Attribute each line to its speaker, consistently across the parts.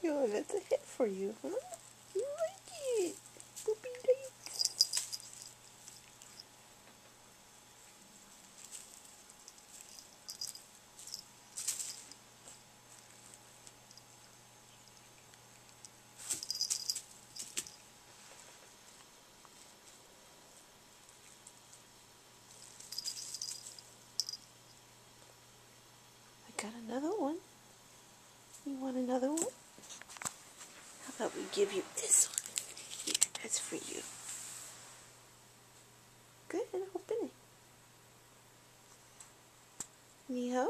Speaker 1: Oh, that's a hit for you, huh? You like it. Poopy lights. I got another one. You want another one? How about we give you this one? Here, that's for you. Good, open it. Meow.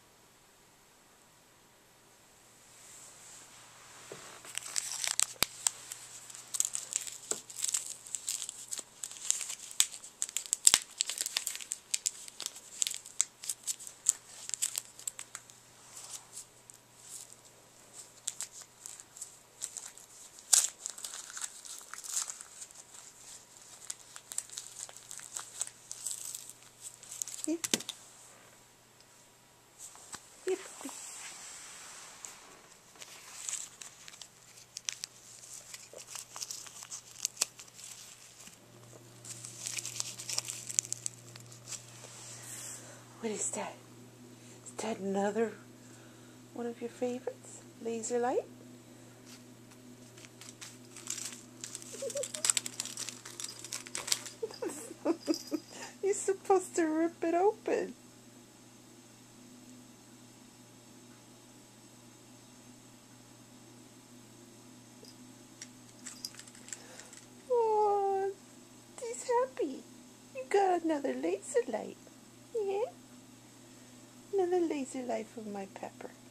Speaker 1: Here. Here, puppy. What is that? Is that another one of your favorites? Laser light? You're supposed to rip it open. Oh, he's happy. You got another laser light. Yeah? Another laser light from my Pepper.